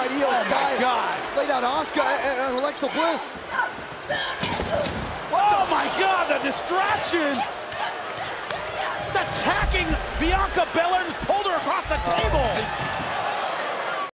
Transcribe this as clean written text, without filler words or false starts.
idea. Oh my God. Laid out Asuka and Alexa Bliss. Oh my God, the distraction! Attacking Bianca Belair.